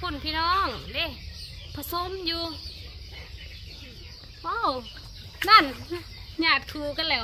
นพี่น้องเด้ผสมอยู่ว้าวนั่นหยาดคูกันแล้ว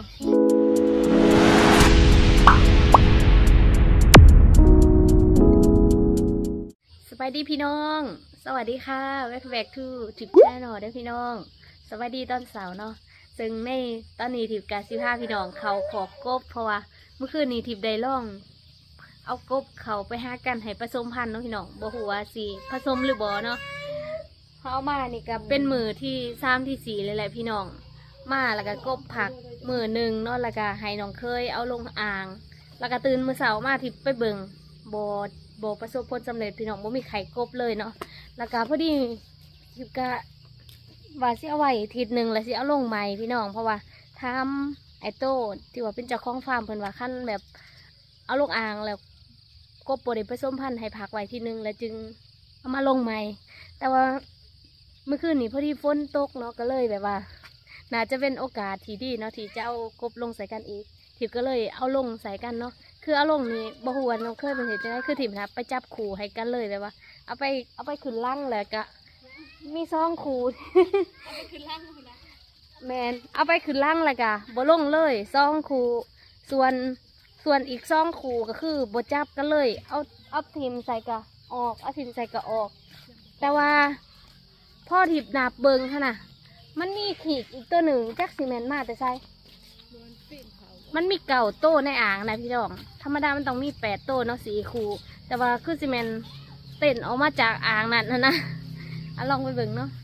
สวัสดีพี่น้องสวัสดีค่ะแวะแวกทูทิปแน่นอนได้พี่น้องสวัสดีตอนเสาร์เนาะซึ่งในตอนนี้ทิปกาซิผ้าพี่น้องเขาขอบกบเพราะว่าเมื่อคืนนี้ทิปได้ล่องเอากบเขาไปหากันให้ผสมพันธุ์เนาะพี่น้องบ่ฮู้ว่าสิผสมหรือบ่เนาะเขาเอามานี่ก็เป็นมือที่3ที่4เลยแหละพี่น้องมาแล้วก็กบผักมือหนึ่งเนาะแล้วก็ให้น้องเคยเอาลงอ่างแล้วก็ตื่นมื้อเช้ามาทิปไปเบิ่งบ่ประสบผลสำเร็จพี่น้องบ่มีไข่กบเลยเนาะแล้วก็พอดีทิปก็ว่าสิเอาไว้ทีนึงแล้วสิเอาลงใหม่พี่น้องเพราะว่าทำไอ้โต้ที่ว่าเป็นเจ้าของฟาร์มเพิ่นว่าขั้นแบบเอาลงอ่างแล้วกบบ่ได้ผสมพันธุ์ให้พักไว้ทีนึงแล้วจึงเอามาลงใหม่แต่ว่าเมื่อคืนนี้พอดีฝนตกเนาะก็เลยแบบว่าน่าจะเป็นโอกาสที่ดีเนาะที่จะเอากบลงใส่กันอีกทิพก็เลยเอาลงใส่กันเนาะคือเอาลงนี่บ่ฮู้ว่าน้องเคยเป็นเหตุจังได๋คือทิพนะไปจับขู่ให้กันเลยแบบว่าเอาไปขึ้นลังแล้วก็มี2ขู่ เอาไปขึ้นลังนะแมนเอาไปขึ้นลังแล้วก็บ่ลงเลย2ขู่ส่วนอีก2ขู่ก็คือบ่จับกันเลยเอาทิมใส่ก็ออกเอาทิมใส่ก็ออกแต่ว่าพ่อทิพนับเบิ่งค่ะน่ะมันมีขีดอีกตัวหนึ่งจักซีเมนต์มาแต่ใช่มันมีเก่าโต้ในอ่างนะพี่น้องธรรมดามันต้องมี8 โต้เนาะ4 คู่แต่ว่าคือซีเมนต์เต้นออกมาจากอ่างนั่นนะเอาลองไปเบิ่งเนาะ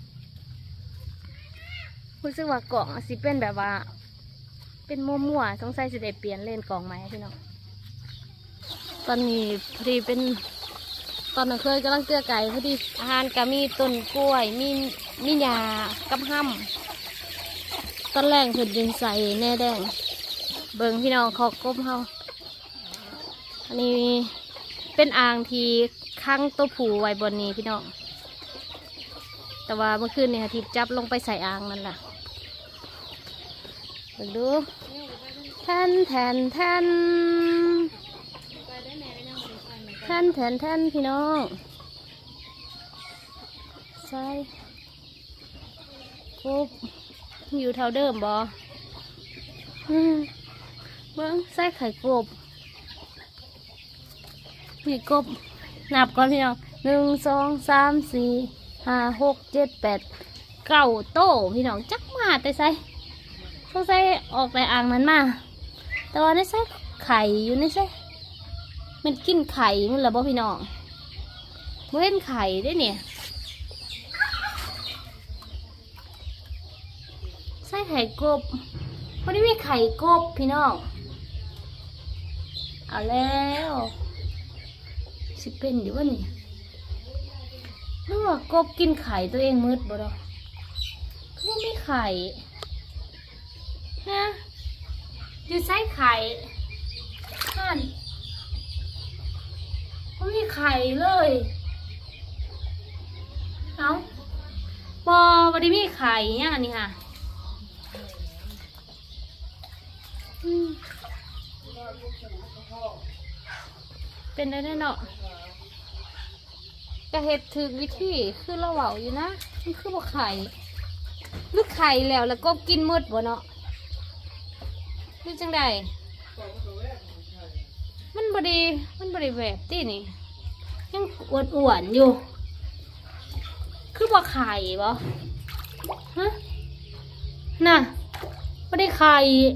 รู้สึกว่ากล่องสิเป็นแบบว่าเป็นมั่วๆสงสัยสิได้เปลี่ยนเล่นกล่องใหม่พี่น้องตอนนี้พอดีเป็นตอนนั้นเคยกำลังเกลือไก่พอดีอาหารก็มีต้นกล้วยมีหญ้ากับห้ำตอนแรกเพิ่นดึงใส่แน่แดงเบิ่งพี่น้องขอกบเฮาอันนี้เป็นอ่างที่ค้างตัวผูไว้บนนี้พี่น้องแต่ว่าเมื่อคืนเนี่ยทิพจับลงไปใส่อ่างนั่นแหละเบิ่งดูแทนพี่น้องใช่กบอยู่เท่าเดิมบ่เบิ้งใส่ไข่กบมีกบนับก่อนพี่น้อง1 2 3 4 5 6 7 8 9 โต้พี่น้องจักมาแต่ใส่ต้องใส่ออกแต่อ่างนั้นมาแต่ว่าได้ใส่ไข่อยู่ในใส่มันกินไข่มันเหรอบ่พี่น้องเว้นไข่ได้เนี่ยใส่ไข่กบพอได้มีไข่กบพี่น้องเอาแล้วสิเป็นอยู่วะนี่นึกว่ากบกินไข่ตัวเองมืดบ่ดอกคือไม่ไข่นะอยู่ใส่ไข่นั่นไม่มีไข่เลยเอาบ่ได้มีไข่เนี่ยอันนี้ค่ะเป็นได้แน่เนาะกระเห็ดถึงวิธีคือเราเหวอยู่นะมันคือบ่ไข่หรือไข่แล้วก็กินมืดบ่เนาะหรือจังใดมันบ่ได้แบบที่นี่ยังอ้วนอยู่คือบ่ไข่บ่ฮะน่ะบ่ได้ไข่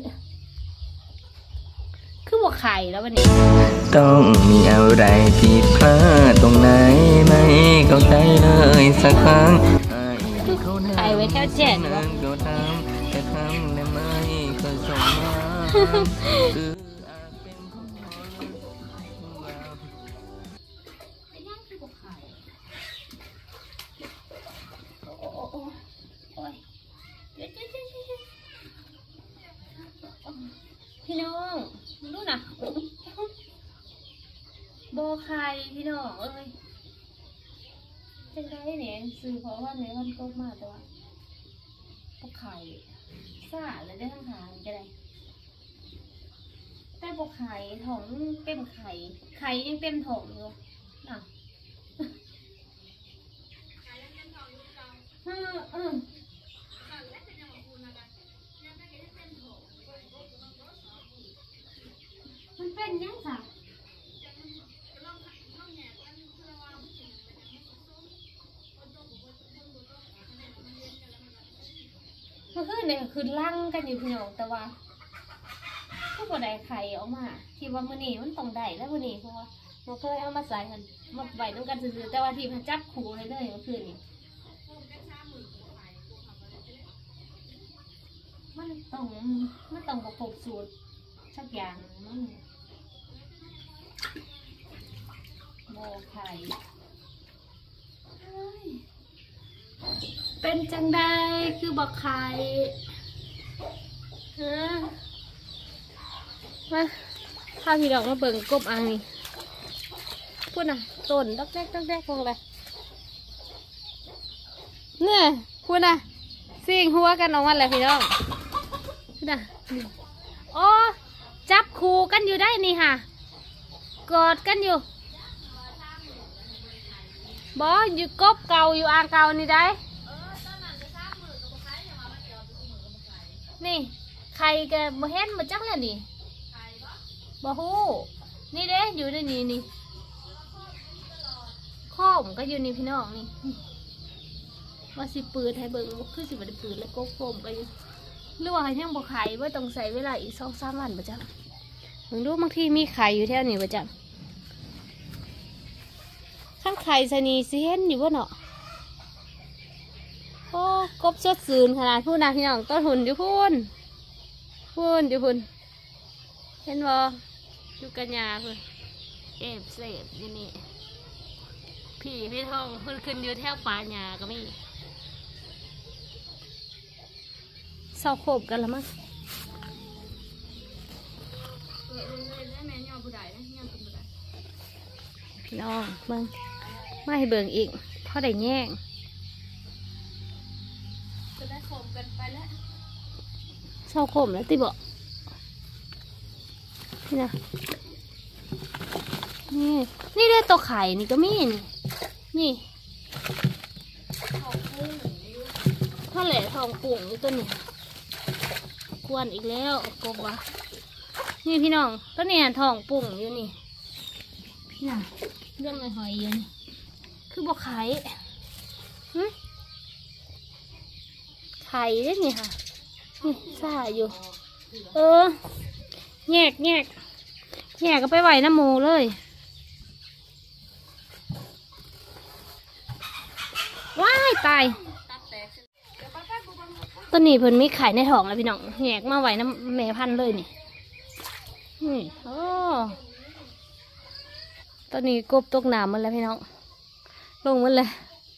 คือบ่ไข่แล้ววันนี้ต้องมีอะไรผิดพลาดตรงไหนไม่เข้าใจเลยสักครั้งไข่ไว้แค่แจ้งก็ทำแต่ทำและไม่เคยส่งมาพี่น้องรู้นะโบไข่พี่น้องเอ้ยเป็นไรเนี่ยซื้อเพราะว่าในวันก็มาแต่ว่าโบไข่ซ่าเลยได้ทั้งทางจะได้แต่โบไข่ท้องเต็มไข่ยังเต็มท้องอยู่น่ะมื่อคืนเนี่ยคือลั่งกันอยู่พี่น้องแต่ว่าก็บ่ได้ไข่ออกมาที่ว่ามื้อนี้มันต้องได้แล้วมื้อนี้เพราะว่าเราเคยเอามาใส่กันมาไว้ต้องกันซื่อๆแต่ว่าที่มันจับขู่เลยเมื่อคืนนี้มันต้องประกบสูตรสักอย่างมันโบไข่เป็นจังใดคือบอกไข่ฮะมาพาพี่ดอกมาเบิ่งกบอ่างนี่พูดน่ะต้นดอกแรกพงเลยเนี่ยพูดน่ะซิ่งหัวกันออกมาเลยพี่น้องพูดน่ะโอ้จับคู่กันอยู่ได้นี่ค่ะกอดกันอยู่บออยู่กบเก่าอยู่อ่างเก่านี่ได้นี่ใครแกบ่เห็นบ่จักแล้วนี่บ่ฮู้นี่เด้อยู่ในนี่ข้อมก็อยู่นี่พี่น้องนี่ว่าสิปืดให้เบิ่งคือสิบ่ได้ปืดแล้วก็โฟมก็อยู่หรือว่ายังบ่ไข่ว่าต้องใส่เวลาอีก2-3 วันบ่จักเบิ่งดูบางทีมีไข่อยู่แถวนี้บ่จักข้างไข่ใส่นี่สิเห็นอยู่บ่เนาะโอ้กบสดซื่นขนาดพูดนะพี่น้องต้นหุ่นอยู่พูนอยู่พุ่นเห็นบ่อยู่กันยาเพื่อนเก็บเสพอยู่นี่พี่ทองเพิ่นขึ้นอยู่แถวป่าหญ้าก็มีเศร้าโคบกันละมั้งพี่น้องเบิ่งไม่ให้เบิ่งอีกเพราะได้แย่งจะได้โคบกันไปแล้วเศร้าโคบแล้วติบอกนี่นะนี่ได้ตัวไข่นี่ก็มีนี่ถ้าแหล่ทองปุ่งนี่ตัวนี้กวนอีกแล้วกบวะนี่พี่น้องตัวนี้ทองปุ่งอยู่นี่พี่น้องเรื่องอะไรหอยอยู่นี่คือบอกไข่ไข่ได้นี่ค่ะนี่ซ่าอยู่แยกก็ไปไหวน้ำหมูเลยว้ายตายต้นนี้เพิ่นมีไข่ในท้องแล้วพี่น้องแยกมาไหวน้ำแม่พันธุ์เลยนี่โอ้ตอนนี้กบตกน้ำมันแล้วพี่น้องลงมันเลย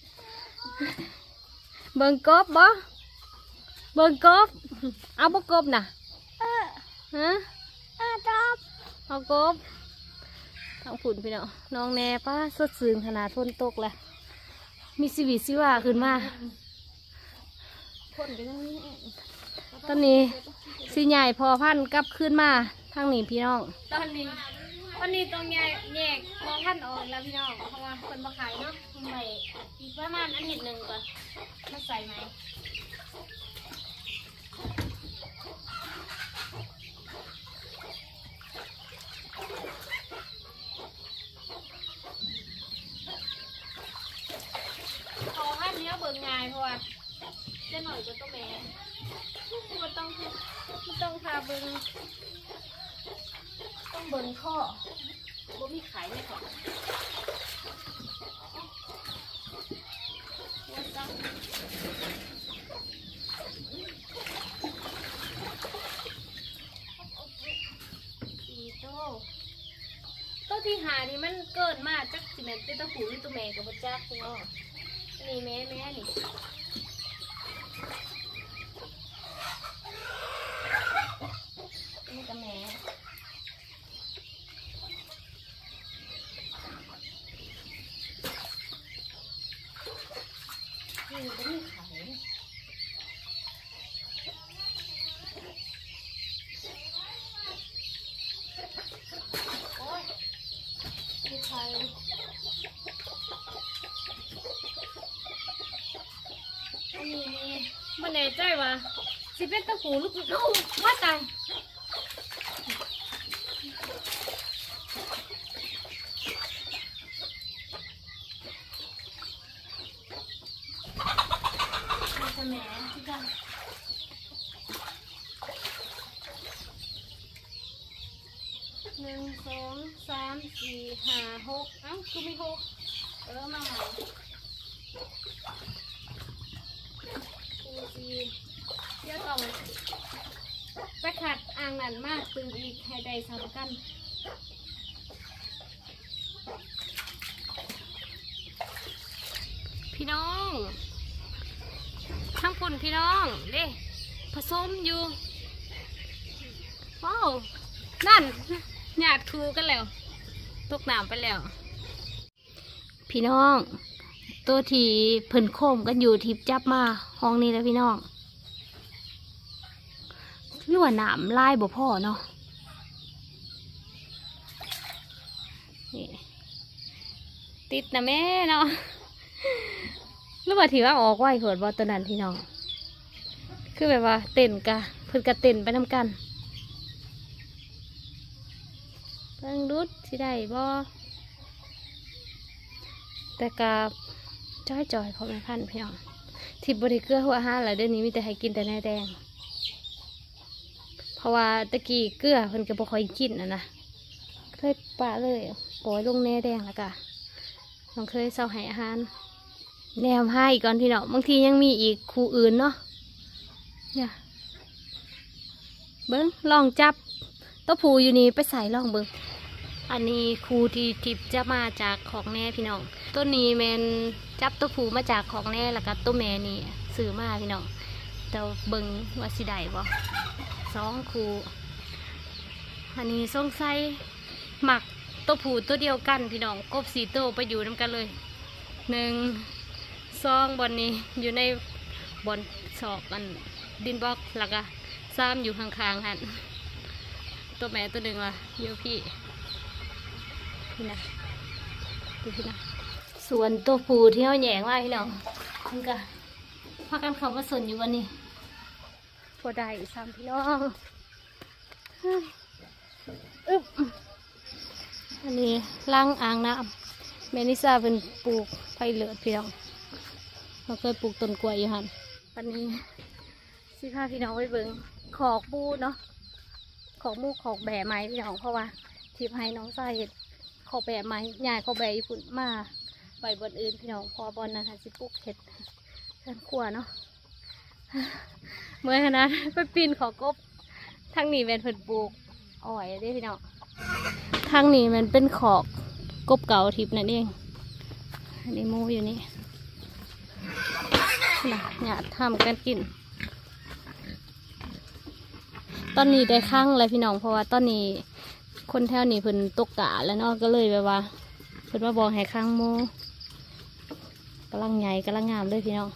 เบิ่งกบบ่เบิ่งกบเอาบ่กบน่ะฮะเอากบทางฝุ่นพี่น้องน้องแน่ป้าสดชื่นขนาดฝนตกแล้วมีชีวิตชีวาขึ้นมาตอนนี้สีใหญ่พอพันกลับขึ้นมาทางนี้พี่น้องตอนนี้ต้องแยกพอพันออกแล้วพี่น้องเพราะว่าคนมาขายเนาะใหม่อีกประมาณอาทิตย์หนึ่งก่อนมาใส่ไหมเบิ่งง่ายเพราะว่าจะหน่อยก็ต้องแม่มันต้องพาเบิ่งต้องเบิ่งข้อบ่มีขายในของตัวที่หานี่มันเกิดมาจากสิแม่เป็นตะหูหรือตัวแม่กับบ่จักพี่น้องนี่แม่นี่นี่กับแม่นี่ก็มีไข่โอ้ยมีไข่มันแน่ใจว่าสิเป็นตะหูลูกว่าตายแม่ที่กันสี่ห้าหกเอ้าคือไม่หกมาใหม่ครูสี่เดี๋ยวต้องไปขัดอ่างนั่นมากตื่นอีกให้ได้ซ้ำกันพี่น้องทั้งคนพี่น้องเด้ผสมอยู่ว้าวนั่นหยาดครูกันแล้วตกน้ำไปแล้วพี่น้องตัวที่เพิ่นโคมกันอยู่ทิพจับมาห้องนี้แล้วพี่น้องรั่วหนามลายบ่พ่อเนาะนี่ติดนะแม่เนาะรู้ว่าถือว่าออกไหวเขิดบอตัวนั้นพี่น้องคือแบบว่าเต้นกะเพิ่นกะเต้นไปน้ำกันเพิ่งรุดที่ได้บ่แต่กะจ้อยๆพอแม่พันพี่น้องทิพบริเกลือหัวห้าหลายเดือนนี้มีแต่ให้กินแต่แน่แดงเพราะว่าตะกี้เกลือเพิ่นก็บ่ค่อยกินนะเคยปะเลยปล่อยลงแน่แดงแล้วกะน้องเคยเศร้าให้อาหารแนมให้ก่อนพี่น้องบางทียังมีอีกครูอื่นเนาะเนี่ยเบิ้งลองจับตัวผูอยู่นี่ไปใส่ลองเบิ้งอันนี้ครูที่ทิพจะมาจากของแน่พี่น้องตัวนี้แมนจับตัวผูมาจากของแน่แล้วก็ตัวแม่นี่ซื้อมาพี่น้องแต่เบิ้งว่าสิได้บ่2 ครูอันนี้สงสัยหมักตัวผูตัวเดียวกันพี่น้องกบ4 ตัวไปอยู่น้ำกันเลย1 2บอนนี้อยู่ในบอนศอกอันดินบล็อกแล้วก็3อยู่ข้างๆหันตัวแม่ตัวหนึ่งล่ะอยู่พี่นะดูพี่นะส่วนตัวผูที่เขาแยงไว้พี่น้องมันก็พากันเขามาสนอยู่วันนี้พอได้3พี่น้องอึ๊บอันนี้ล้างอ่างน้ำเมนิซาเป็นปลูกไผ่เหลือดพี่น้องเราเคยปลูกต้นกล้วยอยู่หันวันนี้สิพาพี่น้องไปเบิ่งขอกปูเนาะขอกมูขอกแบะไม้พี่น้องเพราะว่าทิพให้น้องใส่ขอกแบะไม้ใหญ่ขอกแบะญี่ปุ่นมาใบบนอื่นพี่น้องพอบอลนะคะสิปลูกเห็ดเพื่อนขัวเนาะเมื่อขนาดไปปีนขอกบทางนี้เป็นเพิ่นปลูกอ้อยได้พี่น้องทางนี้มันเป็นขอกกบเก่าทิพนั่นเองอันนี้มูอยู่นี่นะอยากทำกันกินตอนนี้ได้ข้างเลยพี่น้องเพราะว่าตอนนี้คนแถวนี้เพิ่นตกกะแล้วเนาะก็เลยแบบว่าเพิ่นมาบอกให้ข้างมูกำลังใหญ่กำลังงามเลยพี่น้อง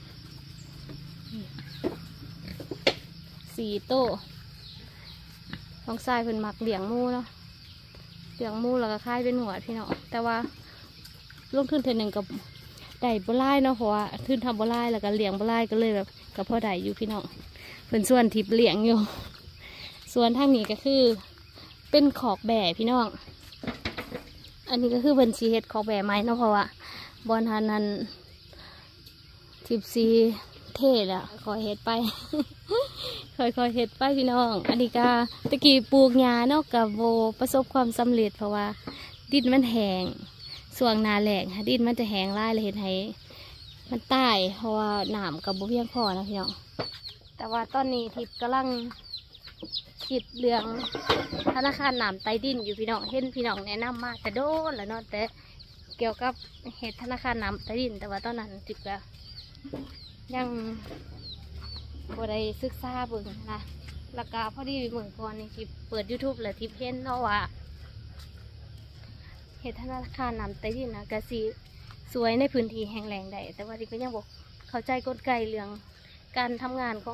4 โต้น้องทรายเพิ่นมักเลี้ยงมูเนาะเลี้ยงมูแล้วก็คายเป็นหัวพี่น้องแต่ว่าลงทุนเท่านึงกับได้บ่หลายเนาะเพราะว่าทุนทำบ่หลายแล้วก็เลี้ยงบ่หลายก็เลยแบบกับพ่อได้อยู่พี่น้องเพิ่นส่วนทิพเลี้ยงอยู่ส่วนทางนี้ก็คือเป็นขอกแบ่พี่น้องอันนี้ก็คือเพิ่นสิเฮ็ดขอกแบ่ไม้เนาะเพราะว่าบอนทานนั้นทิพซีเท่แล้วคอยเฮ็ดไป คอยเฮ็ดไปพี่น้องอันนี้ก็ตะกี้ปลูกหญ้าเนาะกับโบประสบความสำเร็จเพราะว่าดินมันแห้งส่วงนาแหลงดินมันจะแห้งไล่เลยเห็นให้มันตายเพราะว่าน้ำกับบ่เพียงพอนะพี่น้องแต่ว่าตอนนี้ทิพย์กำลังคิดเรื่องธนาคารน้ำใต้ดินอยู่พี่น้องเห็นพี่น้องแนะนำมาแต่โดนแล้วเนาะแต่เกี่ยวกับเหตุธนาคารน้ำใต้ดินแต่ว่าตอนนั้นทิพย์ก็ยังบ่ได้ศึกษาเบิ่งนะแล้วก็พอดีเมื่อก่อนนี่ทิพย์เปิด YouTube แล้วทิพย์เห็นเนาะว่าเหตุธนาคารน้ำใต้ดินนะกะสิสวยในพื้นที่แห้งแล้งได้แต่ว่าที่ก็ยังบอกเข้าใจกลไกเรื่องการทำงานของ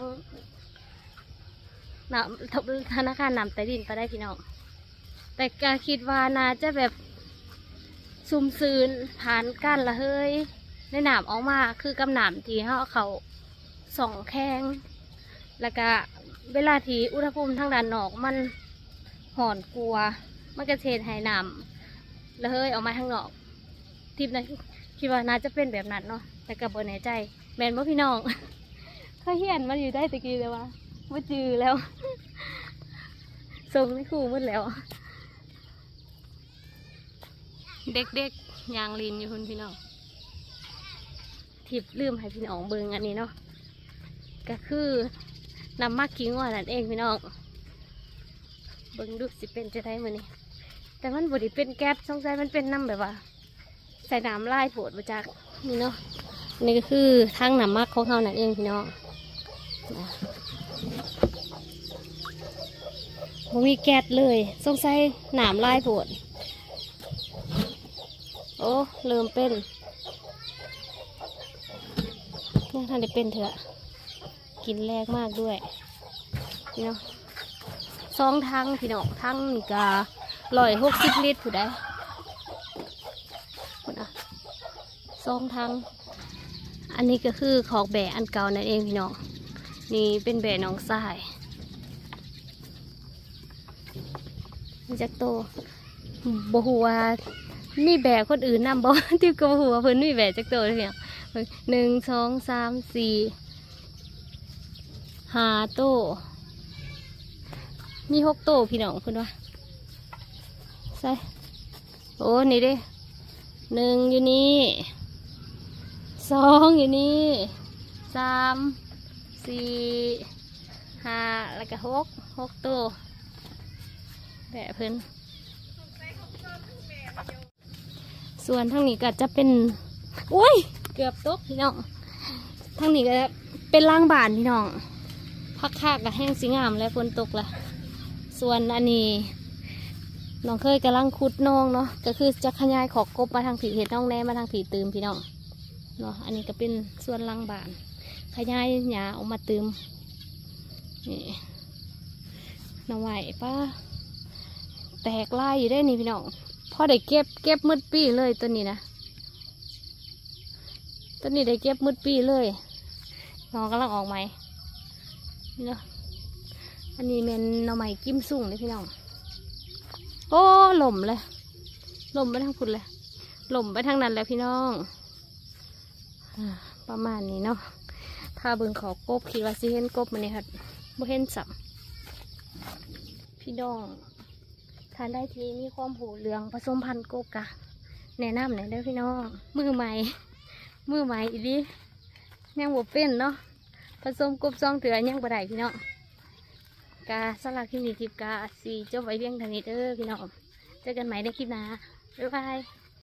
ธนาคารน้ำใต้ดินไปได้พี่น้องแต่ก็คิดว่าน่าจะแบบซุ่มซืนผ่านการละเฮยในน้ำออกมาคือกำน้ำที่เขา2 แข้งแล้วก็เวลาที่อุณหภูมิทางด้านนอกมันห่อนกลัวมันก็เทให้น้ำแล้วเฮ้ยออกมาข้างนอกทิพย์นะคิดว่าน่าจะเป็นแบบนั้นเนาะแต่กับบนแน่ใจแมนว่าพี่น้องเขาเหียนมันอยู่ได้ตะกี้เลยว่าว่าจือแล้วทรงไม่คู่มืดแล้วเด็กๆยางลินอยู่คุณพี่น้องทิพลืมให้พี่น้องเบิ่งอันนี้เนาะก็คือนำมากิ้งว่านั่นเองพี่น้องเบิ่งดูสิเป็นจะได้มื้อนี้แต่มันบ่ได้เป็นแก๊สสงสัยมันเป็นน้ำแบบว่าใส่น้ำลายโผดมาจากนี่เนาะนี่ก็คือทางน้ำมักของเขานั่นเองพี่น้องบ่มีแก๊สเลยสงสัยน้ำลายโผดโอ้เริ่มเป็นยังทันได้เป็นเถอะกินแรงมากด้วยพี่น้อง2 ทั้งพี่น้องทั้งนี่ก็160 ลิตรผู้ใดคนอ่ะ2 ทั้งอันนี้ก็คือของแบะอันเก่านั่นเองพี่น้องนี่เป็นแบะน้องทรายมีจักโตบ่ฮู้ว่ามีแบะคนอื่นนำบ่ ที่ก็บ่ฮู้ว่าเพิ่นมีแบะจักโตเลยพี่น้อง1 2 3 4 5 โตมี6 โตพี่น้องเพิ่นว่าใส่โอ้นี่เด้1อยู่นี่2อยู่นี่3 4 5แล้วก็6 โตแบบเพิ่นส่วนทางนี้ก็จะเป็นอุ้ยเกือบตกพี่น้องทางนี้ก็เป็นล่างบานพี่น้องพักคากกับแห้งสีงามแล้วฝนตกละส่วนอันนี้น้องเคยกำลังขุดนองเนาะก็คือจะขยายขอกกบมาทางผีเห็ดน้องแน่มาทางผีตืมพี่น้องเนาะอันนี้ก็เป็นส่วนล่างบานขยายหญ้าออกมาตืมนี่น้องไหวป้าแตกลายอยู่ได้นี่พี่น้องพอได้เก็บมืดปีเลยตัวนี้นะตัวนี้ได้เก็บมืดปีเลยน้องกำลังออกไหมนี่เนาะอันนี้เป็นหน่อไม้กิ้มสุ่งเลยพี่น้องโอ้หล่มเลยหล่มไปทางพุ่นเลยหล่มไปทางนั้นแล้วพี่น้องประมาณนี้เนาะถ้าเบิ่งขอกบคิดว่าสิเห็นกบมันนี่ครับบ่เห็นสับพี่น้องทานได้ทีมีความหูเหลืองผสมพันธุ์กบกะแนะนำหน่อยเด้อพี่น้องมือใหม่อีดิยังบ่เป็นเนาะผสมกบ2 เถื่อยังบ่ได้พี่น้องกาสลักที่มีคลิปกาสีจบไว้เพียงเท่านี้เด้อพี่น้องเจอกันใหม่ในคลิปหน้าบ๊ายบาย